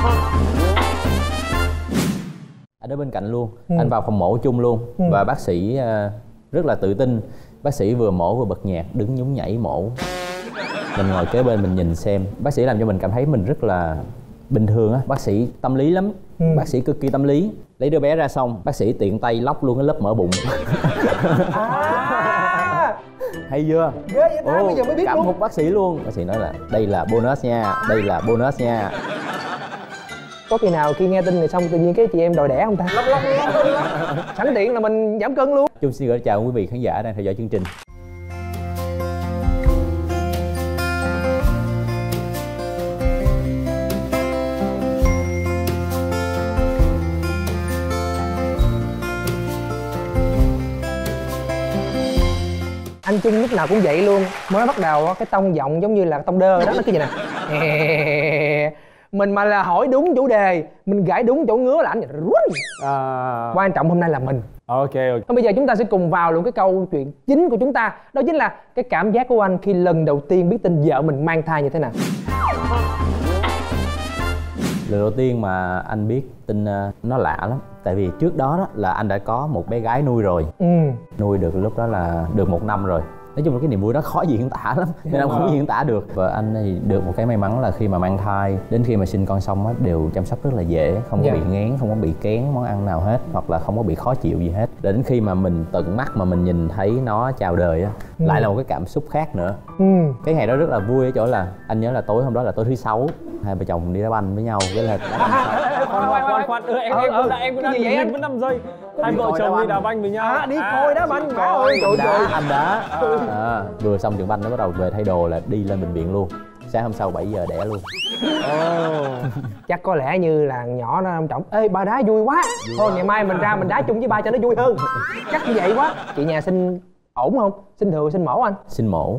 Anh ở bên cạnh luôn, anh vào phòng mổ chung luôn. Và bác sĩ rất là tự tin. Bác sĩ vừa mổ vừa bật nhạc, đứng nhún nhảy mổ. Mình ngồi kế bên mình nhìn xem. Bác sĩ làm cho mình cảm thấy mình rất là bình thường á. Bác sĩ tâm lý lắm. Bác sĩ cực kỳ tâm lý. Lấy đứa bé ra xong, bác sĩ tiện tay lóc luôn cái lớp mỡ bụng. Hay chưa? Ghê vậy ta, bây giờ mới biết cảm luôn. phục bác sĩ luôn. Bác sĩ nói là đây là bonus nha, đây là bonus nha. Có khi nào khi nghe tin này xong tự nhiên cái chị em đòi đẻ không ta? Sẵn tiện là mình giảm cân luôn. Chung xin gửi chào quý vị khán giả đang theo dõi chương trình. Anh Trung lúc nào cũng vậy luôn. Mới bắt đầu cái tông giọng giống như là tông đơ đó, nó cái gì nè. Mình mà là hỏi đúng chủ đề, mình gãi đúng chỗ ngứa là anh quan trọng hôm nay là mình. Ok. Bây giờ chúng ta sẽ cùng vào luôn cái câu chuyện chính của chúng ta. Đó chính là cái cảm giác của anh khi lần đầu tiên biết tin vợ mình mang thai như thế nào. Lần đầu tiên mà anh biết tin nó lạ lắm. Tại vì trước đó là anh đã có một bé gái nuôi rồi. Nuôi được lúc đó là được 1 năm rồi. Nói chung là cái niềm vui đó khó diễn tả lắm, nên anh không diễn tả được. Và anh thì được một cái may mắn là khi mà mang thai đến khi mà sinh con xong á đều chăm sóc rất là dễ, không có bị ngán, không có bị kén món ăn nào hết, hoặc là không có bị khó chịu gì hết. Đến khi mà mình tận mắt mà mình nhìn thấy nó chào đời á, lại là một cái cảm xúc khác nữa. Cái ngày đó rất là vui ở chỗ là anh nhớ là tối hôm đó là tối thứ 6, hai vợ chồng đi đá banh với nhau. Cái là Khoan, em cũng đã gì vậy 5 giây. Hai vợ chồng đi đá banh với nhau. Đi coi đá banh. Anh đá. Vừa xong trận banh nó bắt đầu về thay đồ là đi lên bệnh viện luôn. Sáng hôm sau 7 giờ đẻ luôn. Chắc có lẽ như là nhỏ nó ông Trọng, ê ba đá vui quá, thôi ngày mai mình ra mình đá chung với ba cho nó vui hơn. Chắc như vậy quá. Chị nhà sinh ổn không? Sinh thường sinh mổ anh? Sinh mổ.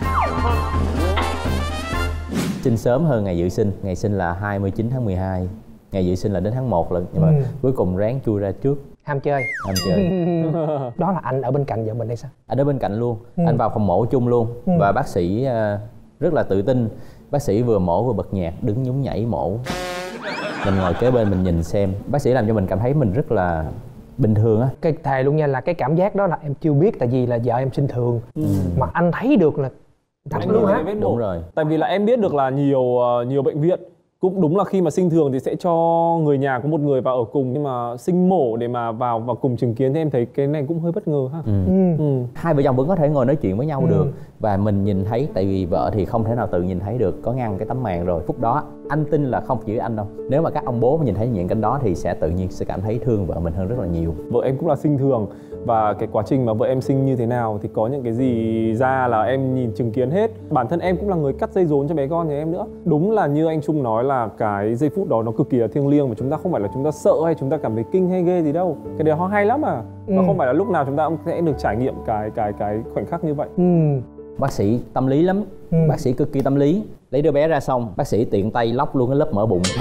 Sinh sớm hơn ngày dự sinh. Ngày sinh là 29 tháng 12. Ngày dự sinh là đến tháng 1 lần. Nhưng mà cuối cùng ráng chui ra trước. Ham chơi. Đó là anh ở bên cạnh vợ mình hay sao? Anh ở bên cạnh luôn. Anh vào phòng mổ chung luôn. Và bác sĩ rất là tự tin. Bác sĩ vừa mổ vừa bật nhạc, đứng nhún nhảy mổ. Mình ngồi kế bên mình nhìn xem. Bác sĩ làm cho mình cảm thấy mình rất là bình thường á. Cái thề luôn nha, là cái cảm giác đó là em chưa biết. Tại vì là vợ em sinh thường. Mà anh thấy được là thật luôn hả? Đúng rồi. Tại vì là em biết được là nhiều bệnh viện cũng đúng là khi mà sinh thường thì sẽ cho người nhà có một người vào ở cùng, nhưng mà sinh mổ để mà vào và cùng chứng kiến thì em thấy cái này cũng hơi bất ngờ ha. Hai vợ chồng vẫn có thể ngồi nói chuyện với nhau được. Và mình nhìn thấy, tại vì vợ thì không thể nào tự nhìn thấy được, có ngăn cái tấm màn rồi. Phút đó anh tin là không chỉ anh đâu, nếu mà các ông bố mà nhìn thấy những cái đó thì sẽ tự nhiên sẽ cảm thấy thương vợ mình hơn rất là nhiều. Vợ em cũng là sinh thường, và cái quá trình mà vợ em sinh như thế nào thì có những cái gì ra là em nhìn chứng kiến hết. Bản thân em cũng là người cắt dây rốn cho bé con nhà em nữa. Đúng là như anh Trung nói là cái giây phút đó nó cực kỳ là thiêng liêng, và chúng ta không phải là chúng ta sợ hay chúng ta cảm thấy kinh hay ghê gì đâu. Cái điều hay lắm à. Và không phải là lúc nào chúng ta cũng sẽ được trải nghiệm cái khoảnh khắc như vậy. Bác sĩ tâm lý lắm. Bác sĩ cực kỳ tâm lý. Lấy đứa bé ra xong, bác sĩ tiện tay lóc luôn cái lớp mỡ bụng.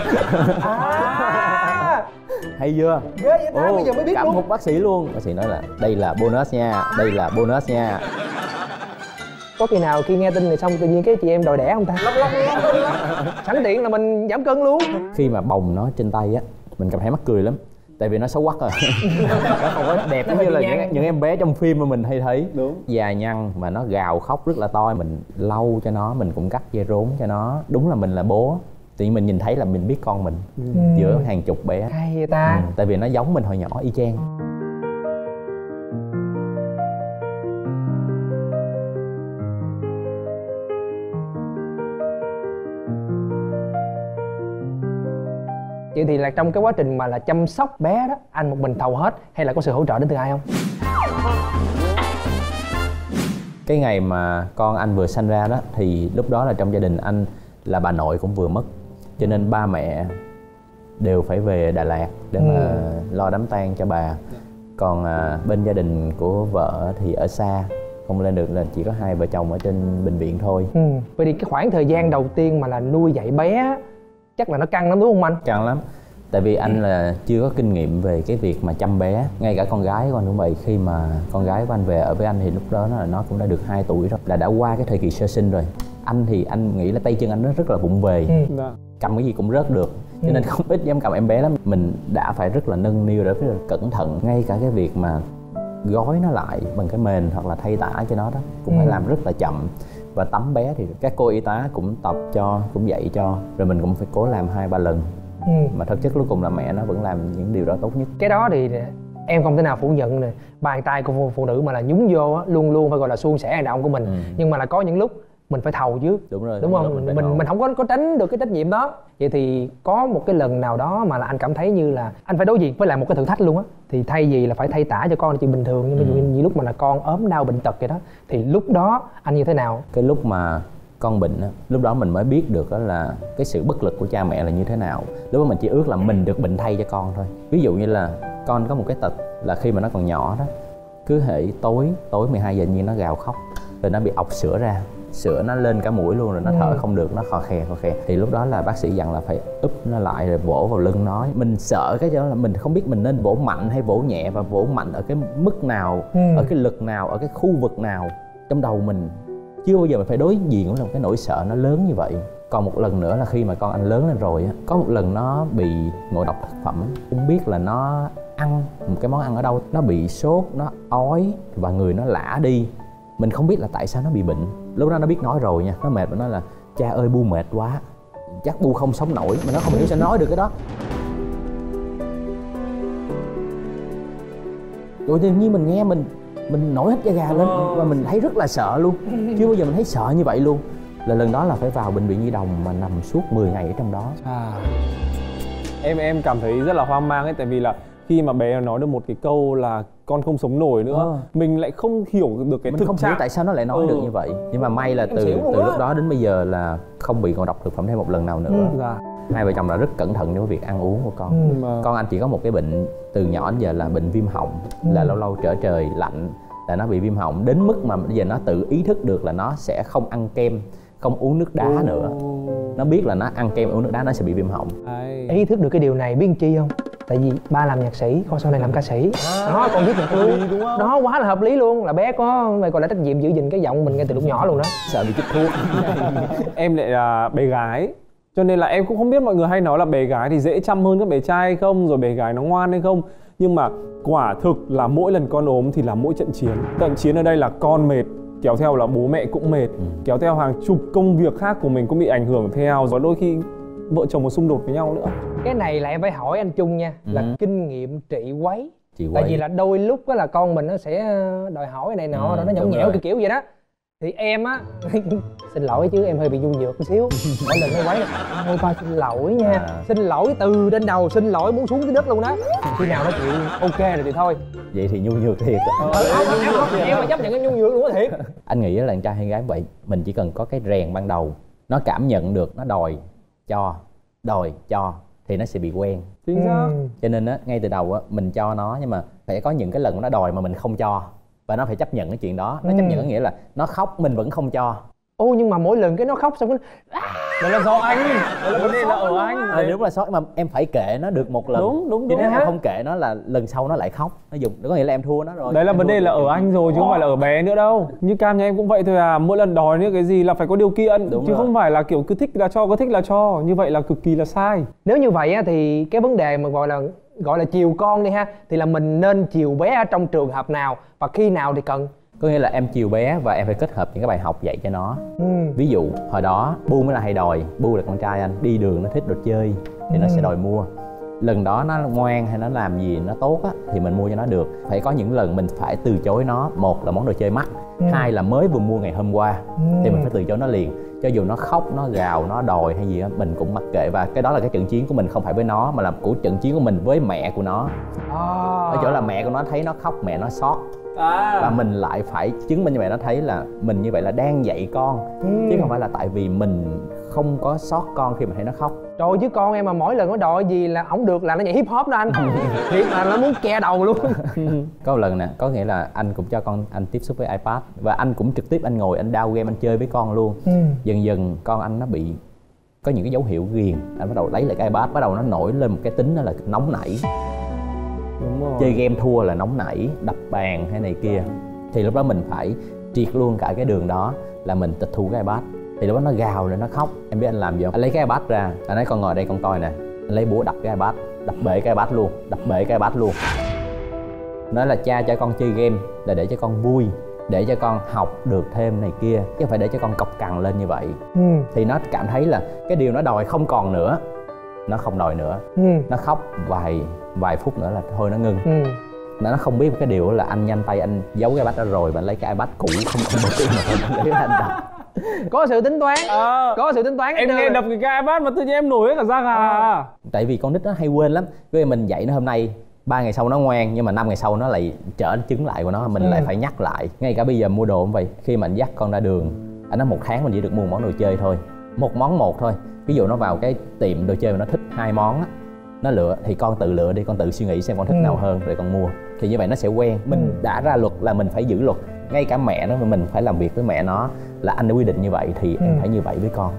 Hay chưa? Ghê vậy ta, bây giờ mới biết cảm luôn. phục bác sĩ luôn. Bác sĩ nói là đây là bonus nha, đây là bonus nha. Có khi nào khi nghe tin này xong tự nhiên cái chị em đòi đẻ không ta? Sẵn tiện là mình giảm cân luôn. Khi mà bồng nó trên tay á, mình cảm thấy mắc cười lắm. Tại vì nó xấu quắc rồi. Nó không có đẹp giống như là những em bé trong phim mà mình hay thấy. Đúng. Già nhăn mà nó gào khóc rất là to. Mình lau cho nó, mình cũng cắt dây rốn cho nó. Đúng là mình là bố. Tự nhiên mình nhìn thấy là mình biết con mình giữa hàng chục bé. Hay vậy ta. Tại vì nó giống mình hồi nhỏ y chang. Vậy thì là trong cái quá trình mà là chăm sóc bé đó, anh một mình thầu hết hay là có sự hỗ trợ đến từ ai không? Cái ngày mà con anh vừa sanh ra đó thì lúc đó là trong gia đình anh là bà nội cũng vừa mất, cho nên ba mẹ đều phải về Đà Lạt để mà lo đám tang cho bà. Còn bên gia đình của vợ thì ở xa không lên được, là chỉ có hai vợ chồng ở trên bệnh viện thôi. Vậy thì cái khoảng thời gian đầu tiên mà là nuôi dạy bé chắc là nó căng lắm đúng không anh? Căng lắm. Tại vì anh là chưa có kinh nghiệm về cái việc mà chăm bé. Ngay cả con gái của anh cũng vậy. Khi mà con gái của anh về ở với anh thì lúc đó nó cũng đã được 2 tuổi rồi, là đã qua cái thời kỳ sơ sinh rồi. Anh thì anh nghĩ là tay chân anh nó rất là vụng về. cầm cái gì cũng rớt được, cho nên không ít dám cầm em bé lắm. Mình đã phải rất là nâng niu, rất là cẩn thận, ngay cả cái việc mà gói nó lại bằng cái mền hoặc là thay tả cho nó đó cũng phải làm rất là chậm. Và tắm bé thì các cô y tá cũng tập cho, cũng dạy cho, rồi mình cũng phải cố làm 2-3 lần. Mà thực chất cuối cùng là mẹ nó vẫn làm những điều đó tốt nhất. Cái đó thì em không thể nào phủ nhận nè, bàn tay của phụ nữ mà là nhúng vô á, luôn luôn phải gọi là suôn sẻ hành động của mình. Nhưng mà là có những lúc mình phải thầu chứ. Đúng rồi, đúng không? Mình không có tránh được cái trách nhiệm đó. Vậy thì có một cái lần nào đó mà là anh cảm thấy như là anh phải đối diện với lại một cái thử thách luôn á, thì thay vì là phải thay tả cho con là chuyện bình thường, nhưng mà ví dụ như lúc mà là con ốm đau bệnh tật vậy đó, thì lúc đó anh như thế nào? Cái lúc mà con bệnh á, lúc đó mình mới biết được đó là cái sự bất lực của cha mẹ là như thế nào. Lúc đó mình chỉ ước là mình được bệnh thay cho con thôi. Ví dụ như là con có một cái tật là khi mà nó còn nhỏ đó, cứ hễ tối 12 giờ nhiên nó gào khóc, rồi nó bị ọc sữa ra, sữa nó lên cả mũi luôn, rồi nó thở không được, nó khò khè. Thì lúc đó là bác sĩ dặn là phải úp nó lại rồi vỗ vào lưng nó. Mình sợ cái đó là mình không biết mình nên vỗ mạnh hay vỗ nhẹ, và vỗ mạnh ở cái mức nào, ở cái lực nào, ở cái khu vực nào. Trong đầu mình chưa bao giờ mình phải đối diện với một cái nỗi sợ nó lớn như vậy. Còn một lần nữa là khi mà con anh lớn lên rồi á, có một lần nó bị ngộ độc thực phẩm, không biết là nó ăn một cái món ăn ở đâu, nó bị sốt, nó ói và người nó lả đi. Mình không biết là tại sao nó bị bệnh. Lúc đó nó biết nói rồi nha, nó mệt và nói là cha ơi Bu mệt quá, chắc Bu không sống nổi, mà nó không hiểu sao nói được cái đó. Rồi tự nhiên mình nghe mình nổi hết da gà lên và mình thấy rất là sợ luôn. Chưa bao giờ mình thấy sợ như vậy luôn. Là lần đó là phải vào bệnh viện nhi đồng mà nằm suốt 10 ngày ở trong đó. Em cảm thấy rất là hoang mang ấy, tại vì là khi mà bé nói được một cái câu là con không sống nổi nữa, mình lại không hiểu được cái mình thực không trạng hiểu tại sao nó lại nói được như vậy. Nhưng mà may là từ lúc đó đến bây giờ là không bị ngộ độc thực phẩm thêm một lần nào nữa. Hai vợ chồng là rất cẩn thận trong cái việc ăn uống của con. Con anh chỉ có một cái bệnh từ nhỏ đến giờ là bệnh viêm họng, là lâu lâu trở trời lạnh là nó bị viêm họng, đến mức mà bây giờ nó tự ý thức được là nó sẽ không ăn kem, không uống nước đá nữa. Nó biết là nó ăn kem uống nước đá nó sẽ bị viêm họng. Ý thức được cái điều này biết làm chi không? Tại vì ba làm nhạc sĩ, con sau này làm ca sĩ. Đó, con viết nhạc luôn. Đó, quá là hợp lý luôn. Là bé có gọi là trách nhiệm giữ gìn cái giọng mình ngay từ lúc nhỏ luôn đó. Sợ bị chích thuốc. Em lại là bé gái, cho nên là em cũng không biết mọi người hay nói là bé gái thì dễ chăm hơn các bé trai hay không, rồi bé gái nó ngoan hay không. Nhưng mà quả thực là mỗi lần con ốm thì là mỗi trận chiến. Trận chiến ở đây là con mệt, kéo theo là bố mẹ cũng mệt, kéo theo hàng chục công việc khác của mình cũng bị ảnh hưởng theo, và đôi khi vợ chồng có xung đột với nhau nữa. Cái này là em phải hỏi anh Trung nha, là kinh nghiệm trị quấy. Chị Tại vì là đôi lúc đó là con mình nó sẽ đòi hỏi này nọ, rồi nó nhõng nhẽo kiểu vậy đó. Thì em á xin lỗi chứ em hơi bị nhu nhược một xíu. Mỗi lần nó quấy là ôi con xin lỗi nha, xin lỗi từ trên đầu, xin lỗi muốn xuống dưới đất luôn đó. Khi nào nó chịu ok rồi thì thôi. Vậy thì nhu nhược thiệt. Em mà chấp nhận cái nhu nhược luôn á thiệt. Anh nghĩ là đàn trai hay gái vậy, mình chỉ cần có cái rèn ban đầu, nó cảm nhận được, nó đòi cho thì nó sẽ bị quen. Chính xác. Cho nên á, ngay từ đầu á mình cho nó, nhưng mà phải có những cái lần nó đòi mà mình không cho, và nó phải chấp nhận cái chuyện đó. Nó chấp nhận có nghĩa là nó khóc mình vẫn không cho. Ô nhưng mà mỗi lần cái nó khóc xong cái Đó là do anh, đó là vấn đề là ở anh. Đúng là sót, mà em phải kệ nó được một lần. Đúng. Chứ nếu em không kệ nó là lần sau nó lại khóc, nó dùng, có nghĩa là em thua nó rồi. Đấy là vấn đề là ở anh rồi chứ không phải là ở bé nữa đâu. Như Cam nhà em cũng vậy thôi à, mỗi lần đòi những cái gì là phải có điều kiện. Chứ không phải là kiểu cứ thích là cho, có thích là cho. Như vậy là cực kỳ là sai. Nếu như vậy á thì cái vấn đề mà gọi là chiều con đi ha, thì là mình nên chiều bé ở trong trường hợp nào và khi nào thì cần? Có nghĩa là em chiều bé và em phải kết hợp những cái bài học dạy cho nó. Ví dụ hồi đó Bu mới là hay đòi, Bu là con trai anh, đi đường nó thích đồ chơi thì nó sẽ đòi mua. Lần đó nó ngoan hay nó làm gì nó tốt á thì mình mua cho nó được. Phải có những lần mình phải từ chối nó, một là món đồ chơi mắc, hai là mới vừa mua ngày hôm qua thì mình phải từ chối nó liền. Cho dù nó khóc, nó gào, nó đòi hay gì á, mình cũng mặc kệ. Và cái đó là cái trận chiến của mình, không phải với nó mà là của trận chiến của mình với mẹ của nó. Ở chỗ là mẹ của nó thấy nó khóc, mẹ nó xót. Và mình lại phải chứng minh cho mẹ nó thấy là mình như vậy là đang dạy con, chứ không phải là tại vì mình không có sót con khi mà thấy nó khóc. Trời chứ con em mà mỗi lần nó đòi gì là ổng được là nó nhảy hip hop đó anh. Thiệt là nó muốn ke đầu luôn. Có một lần nè, có nghĩa là anh cũng cho con anh tiếp xúc với iPad, và anh cũng trực tiếp anh ngồi anh download game anh chơi với con luôn. Dần dần con anh nó bị có những cái dấu hiệu ghiền, anh bắt đầu lấy lại cái iPad, bắt đầu nó nổi lên một cái tính đó là nóng nảy. Đúng rồi. Chơi game thua là nóng nảy, đập bàn hay này kia. Thì lúc đó mình phải triệt luôn cả cái đường đó, là mình tịch thu cái iPad. Thì lúc đó nó gào lên, nó khóc. Em biết anh làm gì không? Anh lấy cái iPad ra, anh nói con ngồi đây con coi nè. Anh lấy búa đập cái iPad, đập bể cái iPad luôn, đập bể cái iPad luôn. Nói là cha cho con chơi game là để cho con vui, để cho con học được thêm này kia, chứ không phải để cho con cọc cằn lên như vậy. Thì nó cảm thấy là cái điều nó đòi không còn nữa, nó không đòi nữa. Nó khóc vài phút nữa là thôi nó ngưng. Nó không biết một cái điều là anh nhanh tay anh giấu cái iPad đó rồi và lấy cái iPad cũ không bật cái mà để anh đập. Có sự tính toán. Có sự tính toán. Em nghe đập cái iPad mà tự nhiên em nổi hết cả da gà. Tại vì con nít nó hay quên lắm. Vì mình dạy nó hôm nay, 3 ngày sau nó ngoan, nhưng mà 5 ngày sau nó lại trở chứng lại của nó, mình lại phải nhắc lại. Ngay cả bây giờ mua đồ cũng vậy, khi mà anh dắt con ra đường, anh nói 1 tháng mình chỉ được mua món đồ chơi thôi, một món một thôi. Ví dụ nó vào cái tiệm đồ chơi mà nó thích 2 món á, nó lựa thì con tự lựa đi, con tự suy nghĩ xem con thích nào hơn rồi con mua. Thì như vậy nó sẽ quen. Mình đã ra luật là mình phải giữ luật. Ngay cả mẹ nó, mình phải làm việc với mẹ nó là anh đã quy định như vậy thì em phải như vậy với con.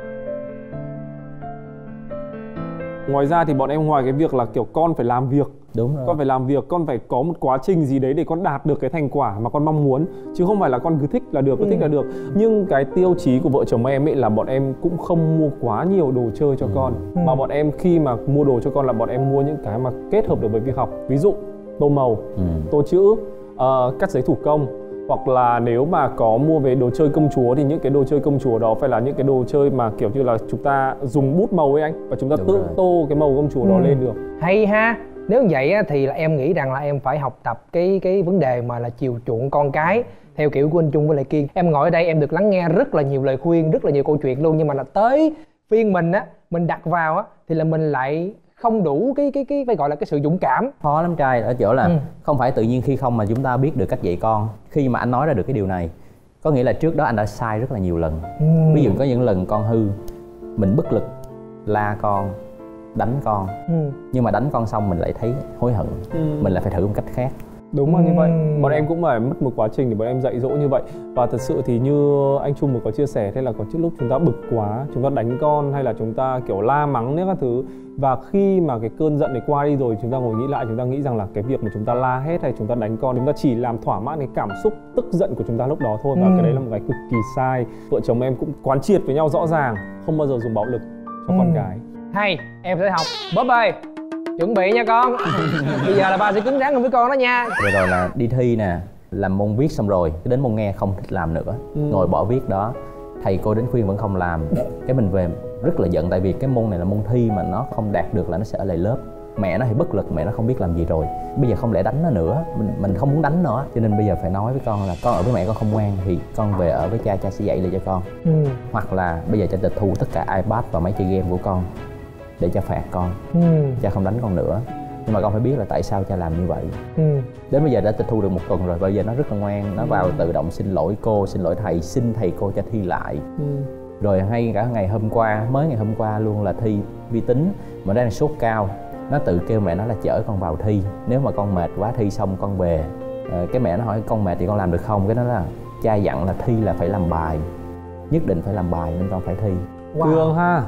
Ngoài ra thì bọn em ngoài cái việc là kiểu con phải làm việc, đúng rồi, con phải làm việc, con phải có một quá trình gì đấy để con đạt được cái thành quả mà con mong muốn, chứ không phải là con cứ thích là được, cứ thích là được. Nhưng cái tiêu chí của vợ chồng em ấy là bọn em cũng không mua quá nhiều đồ chơi cho con, mà bọn em khi mà mua đồ cho con là bọn em mua những cái mà kết hợp được với việc học. Ví dụ tô màu, tô chữ, cắt giấy thủ công, hoặc là nếu mà có mua về đồ chơi công chúa thì những cái đồ chơi công chúa đó phải là những cái đồ chơi mà kiểu như là chúng ta dùng bút màu ấy anh, và chúng ta tự tô cái màu công chúa đó lên được. Hay ha. Nếu như vậy thì là em nghĩ rằng là em phải học tập cái vấn đề mà là chiều chuộng con cái theo kiểu của anh Trung với lại Kiên. Em ngồi ở đây em được lắng nghe rất là nhiều lời khuyên, rất là nhiều câu chuyện luôn, nhưng mà là tới phiên mình á, mình đặt vào á thì là mình lại không đủ cái phải gọi là cái sự dũng cảm. Khó lắm trai, ở chỗ là không phải tự nhiên khi không mà chúng ta biết được cách dạy con. Khi mà anh nói ra được cái điều này, có nghĩa là trước đó anh đã sai rất là nhiều lần. Ví dụ có những lần con hư, mình bất lực la con, đánh con, nhưng mà đánh con xong mình lại thấy hối hận, mình lại phải thử một cách khác. Đúng là như vậy. Bọn em cũng phải mất một quá trình để bọn em dạy dỗ như vậy. Và thật sự thì như anh Trung vừa có chia sẻ, thế là có những lúc chúng ta bực quá, chúng ta đánh con hay là chúng ta kiểu la mắng các thứ. Và khi mà cái cơn giận này qua đi rồi, chúng ta ngồi nghĩ lại, chúng ta nghĩ rằng là cái việc mà chúng ta la hét hay chúng ta đánh con, chúng ta chỉ làm thỏa mãn cái cảm xúc tức giận của chúng ta lúc đó thôi. Và cái đấy là một cái cực kỳ sai. Vợ chồng em cũng quán triệt với nhau rõ ràng, không bao giờ dùng bạo lực cho con cái. Hay, em sẽ học. Bóp ơi, chuẩn bị nha con. Bây giờ là ba sẽ cứng rắn hơn với con đó nha. Rồi là đi thi nè, làm môn viết xong rồi, đến môn nghe không thích làm nữa, ngồi bỏ viết đó. Thầy cô đến khuyên vẫn không làm. Cái mình về rất là giận, tại vì cái môn này là môn thi mà nó không đạt được là nó sẽ ở lại lớp. Mẹ nó thì bất lực, mẹ nó không biết làm gì rồi. Bây giờ không lẽ đánh nó nữa, mình không muốn đánh nữa. Cho nên bây giờ phải nói với con là con ở với mẹ con không ngoan thì con về ở với cha, cha sẽ dạy lại cho con. Hoặc là bây giờ cha tịch thu tất cả iPad và máy chơi game của con để cha phạt con. Cha không đánh con nữa. Nhưng mà con phải biết là tại sao cha làm như vậy. Đến bây giờ đã tịch thu được 1 tuần rồi, bây giờ nó rất là ngoan. Nó vào tự động xin lỗi cô, xin lỗi thầy, xin thầy cô cho thi lại. Rồi hay cả ngày hôm qua, mới ngày hôm qua luôn là thi vi tính mà đang sốt cao. Nó tự kêu mẹ nó là chở con vào thi. Nếu mà con mệt quá thi xong con về. Cái mẹ nó hỏi con mệt thì con làm được không? Cái đó là cha dặn là thi là phải làm bài, nhất định phải làm bài nên con phải thi. Thương ha.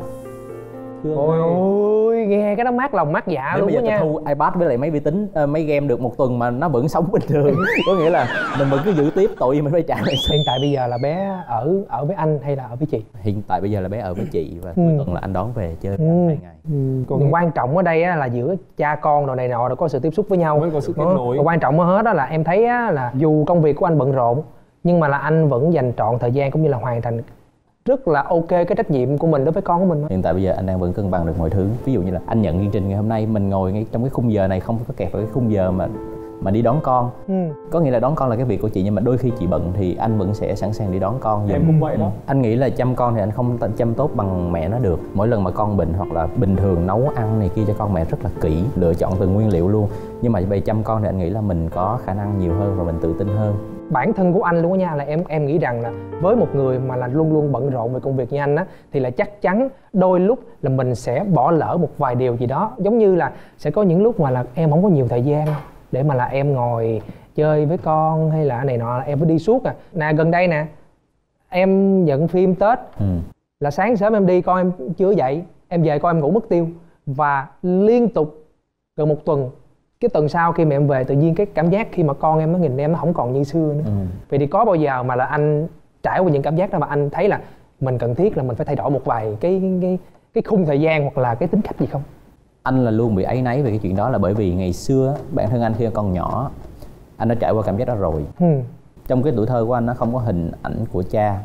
Ôi ôi, nghe cái đó mát lòng mát dạ luôn đó nha. Bây giờ thu iPad với lại máy vi tính, máy game được 1 tuần mà nó vẫn sống bình thường. Có nghĩa là mình vẫn cứ giữ tiếp, tội gì mình phải trả. Hiện tại bây giờ là bé ở với anh hay là ở với chị? Hiện tại bây giờ là bé ở với chị và cuối tuần là anh đón về chơi 2 ngày. Còn quan trọng ở đây á, là giữa cha con đồ này nọ rồi có sự tiếp xúc với nhau, mới có sự kết nối. Quan trọng hơn hết đó là em thấy á, là dù công việc của anh bận rộn nhưng mà là anh vẫn dành trọn thời gian cũng như là hoàn thành rất là ok cái trách nhiệm của mình đối với con của mình. Hiện tại bây giờ anh đang vẫn cân bằng được mọi thứ. Ví dụ như là anh nhận chương trình ngày hôm nay, mình ngồi ngay trong cái khung giờ này, không có kẹt vào cái khung giờ mà đi đón con. Có nghĩa là đón con là cái việc của chị, nhưng mà đôi khi chị bận thì anh vẫn sẽ sẵn sàng đi đón con. Em cũng vậy đó. Anh nghĩ là chăm con thì anh không chăm tốt bằng mẹ nó được. Mỗi lần mà con bệnh hoặc là bình thường nấu ăn này kia cho con, mẹ rất là kỹ, lựa chọn từng nguyên liệu luôn. Nhưng mà về chăm con thì anh nghĩ là mình có khả năng nhiều hơn và mình tự tin hơn. Bản thân của anh luôn á nha, là em nghĩ rằng là với một người mà là luôn luôn bận rộn về công việc như anh á, thì là chắc chắn đôi lúc là mình sẽ bỏ lỡ một vài điều gì đó. Giống như là sẽ có những lúc mà là em không có nhiều thời gian để mà là em ngồi chơi với con hay là này nọ, là em phải đi suốt nè. Gần đây nè, em nhận phim Tết là sáng sớm em đi, con em chưa dậy, em về con em ngủ mất tiêu. Và liên tục gần 1 tuần, cái tuần sau khi mà em về, tự nhiên cái cảm giác khi mà con em nó nhìn em nó không còn như xưa nữa. Vậy thì có bao giờ mà là anh trải qua những cảm giác đó mà anh thấy là mình cần thiết là mình phải thay đổi một vài cái khung thời gian hoặc là cái tính cách gì không? Anh là luôn bị áy náy về cái chuyện đó, là bởi vì ngày xưa bản thân anh khi còn nhỏ anh đã trải qua cảm giác đó rồi. Trong cái tuổi thơ của anh nó không có hình ảnh của cha.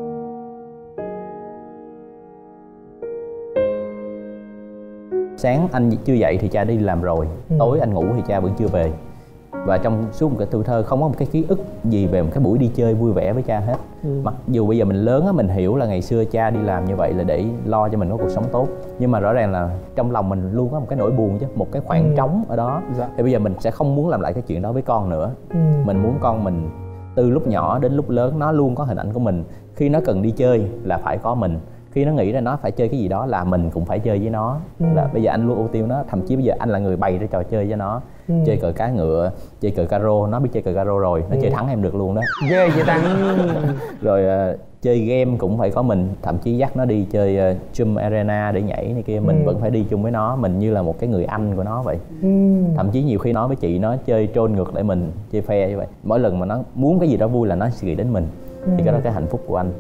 Sáng anh chưa dậy thì cha đi làm rồi, tối anh ngủ thì cha vẫn chưa về. Và trong suốt một cái tuổi thơ không có một cái ký ức gì về một cái buổi đi chơi vui vẻ với cha hết. Mặc dù bây giờ mình lớn á, mình hiểu là ngày xưa cha đi làm như vậy là để lo cho mình có cuộc sống tốt, nhưng mà rõ ràng là trong lòng mình luôn có một cái nỗi buồn chứ, một cái khoảng trống ở đó. Thì bây giờ mình sẽ không muốn làm lại cái chuyện đó với con nữa. Mình muốn con mình từ lúc nhỏ đến lúc lớn nó luôn có hình ảnh của mình. Khi nó cần đi chơi là phải có mình, khi nó nghĩ ra nó phải chơi cái gì đó là mình cũng phải chơi với nó. Là bây giờ anh luôn ưu tiên nó, thậm chí bây giờ anh là người bày ra trò chơi với nó. Chơi cờ cá ngựa, chơi cờ caro, nó biết chơi cờ caro rồi, nó chơi thắng em được luôn đó. Ghê vậy ta. Rồi chơi game cũng phải có mình, thậm chí dắt nó đi chơi Jump Arena để nhảy này kia, mình vẫn phải đi chung với nó, mình như là một cái người anh của nó vậy. Thậm chí nhiều khi nói với chị nó chơi trôn ngược lại mình, chơi phe như vậy. Mỗi lần mà nó muốn cái gì đó vui là nó sẽ nghĩ đến mình. Thì cái đó là cái hạnh phúc của anh.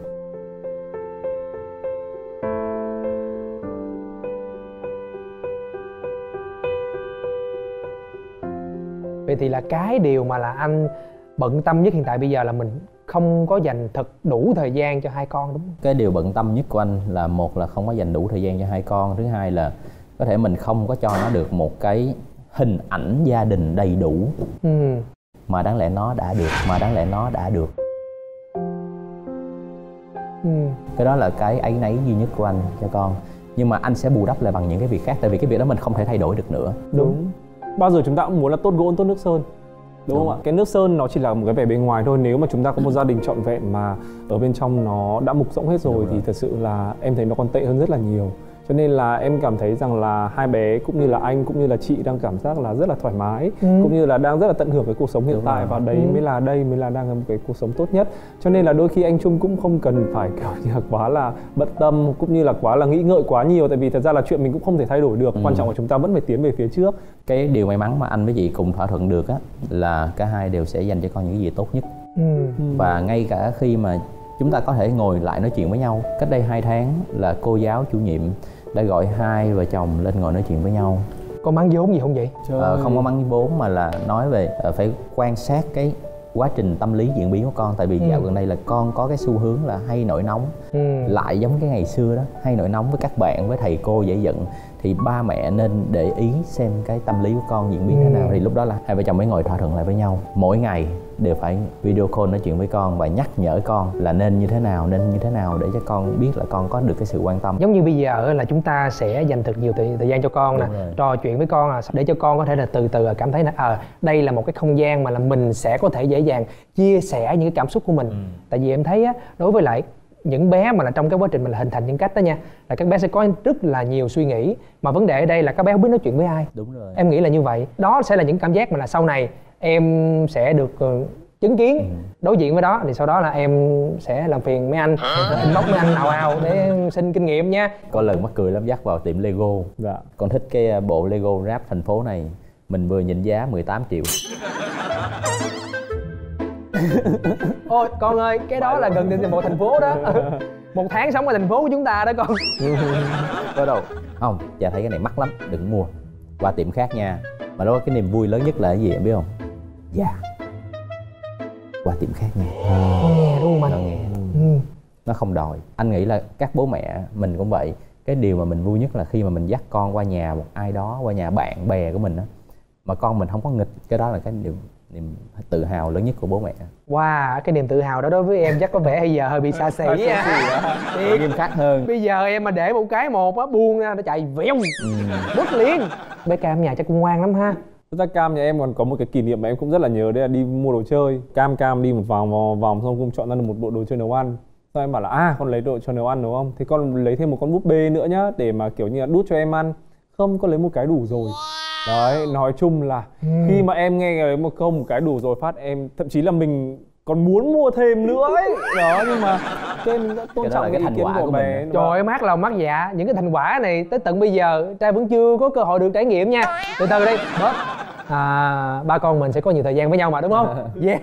Vậy thì là cái điều mà là anh bận tâm nhất hiện tại bây giờ là mình không có dành thật đủ thời gian cho hai con, đúng không? Cái điều bận tâm nhất của anh là một là không có dành đủ thời gian cho hai con. Thứ hai là có thể mình không có cho nó được một cái hình ảnh gia đình đầy đủ. Mà đáng lẽ nó đã được. Cái đó là cái áy náy duy nhất của anh cho con. Nhưng mà anh sẽ bù đắp lại bằng những cái việc khác. Tại vì cái việc đó mình không thể thay đổi được nữa. Đúng. Bao giờ chúng ta cũng muốn là tốt gỗ tốt nước sơn, đúng không ạ? Cái nước sơn nó chỉ là một cái vẻ bề ngoài thôi. Nếu mà chúng ta có một gia đình trọn vẹn mà ở bên trong nó đã mục rỗng hết rồi thì thật sự là em thấy nó còn tệ hơn rất là nhiều. Cho nên là em cảm thấy rằng là hai bé cũng như là anh cũng như là chị đang cảm giác là rất là thoải mái, cũng như là đang rất là tận hưởng cái cuộc sống hiện tại. Và đây mới là đang là một cái cuộc sống tốt nhất. Cho nên là đôi khi anh Trung cũng không cần phải kiểu như là quá là bận tâm cũng như là quá là nghĩ ngợi quá nhiều, tại vì thật ra là chuyện mình cũng không thể thay đổi được. Quan trọng là chúng ta vẫn phải tiến về phía trước. Cái điều may mắn mà anh với chị cùng thỏa thuận được á là cả hai đều sẽ dành cho con những cái gì tốt nhất. Và ngay cả khi mà chúng ta có thể ngồi lại nói chuyện với nhau, cách đây 2 tháng là cô giáo chủ nhiệm đã gọi hai vợ chồng lên ngồi nói chuyện với nhau. Có mắng vốn gì không vậy? Không có mắng vốn mà là nói về phải quan sát cái quá trình tâm lý diễn biến của con. Tại vì dạo gần đây là con có cái xu hướng là hay nổi nóng, lại giống cái ngày xưa đó, hay nổi nóng với các bạn, với thầy cô dễ giận. Thì ba mẹ nên để ý xem cái tâm lý của con diễn biến thế nào. Thì lúc đó là hai vợ chồng mới ngồi thỏa thuận lại với nhau, mỗi ngày đều phải video call nói chuyện với con và nhắc nhở con là nên như thế nào để cho con biết là con có được cái sự quan tâm. Giống như bây giờ là chúng ta sẽ dành thật nhiều thời gian cho con nè, trò chuyện với con để cho con có thể là từ từ cảm thấy là đây là một cái không gian mà là mình sẽ có thể dễ dàng chia sẻ những cái cảm xúc của mình. Tại vì em thấy á, đối với lại những bé mà là trong cái quá trình mình là hình thành nhân cách đó nha, là các bé sẽ có rất là nhiều suy nghĩ, mà vấn đề ở đây là các bé không biết nói chuyện với ai. Đúng rồi. Em nghĩ là như vậy. Đó sẽ là những cảm giác mà là sau này em sẽ được chứng kiến, đối diện với đó. Thì sau đó là em sẽ làm phiền mấy anh, inbox mấy anh ào để xin kinh nghiệm nha. Có lần mắc cười lắm, dắt vào tiệm Lego. Con thích cái bộ Lego ráp thành phố này. Mình vừa nhìn giá 18 triệu. Ôi con ơi, cái đó là gần một thành phố đó. 1 tháng sống ở thành phố của chúng ta đó con. Có đâu. Không, cha thấy cái này mắc lắm, đừng mua. Qua tiệm khác nha. Mà đó cái niềm vui lớn nhất là cái gì em biết không? Dạ. Qua tiệm khác nha. Nghe đúng không anh? Nó nghe. Nó không đòi. Anh nghĩ là các bố mẹ mình cũng vậy. Cái điều mà mình vui nhất là khi mà mình dắt con qua nhà một ai đó, qua nhà bạn bè của mình á, mà con mình không có nghịch. Cái đó là cái niềm tự hào lớn nhất của bố mẹ. Wow, cái niềm tự hào đó đối với em chắc có vẻ bây giờ hơi bị xa xỉ á. Nghiêm khắc hơn. Bây giờ em mà để một cái á, buông ra nó chạy vèo, bứt liền. Bé Cam nhà chắc cũng ngoan lắm ha. Thực ra Cam nhà em còn có một cái kỷ niệm mà em cũng rất là nhớ, đấy là đi mua đồ chơi. Cam đi một vòng xong cũng chọn ra được một bộ đồ chơi nấu ăn. Xong em bảo là con lấy đồ cho nấu ăn đúng không? Thì con lấy thêm một con búp bê nữa nhá, để mà kiểu như là đút cho em ăn. Không, con lấy một cái đủ rồi. Đấy, nói chung là khi mà em nghe lấy một cái đủ rồi phát, em thậm chí là mình còn muốn mua thêm nữa ấy. Đó, nhưng mà tên tôn trọng cái ý kiến của bé. Trời ơi, mát lòng mát dạ. Những cái thành quả này tới tận bây giờ trai vẫn chưa có cơ hội được trải nghiệm nha. Từ từ đi, bớt. Ba con mình sẽ có nhiều thời gian với nhau mà đúng không? Yeah.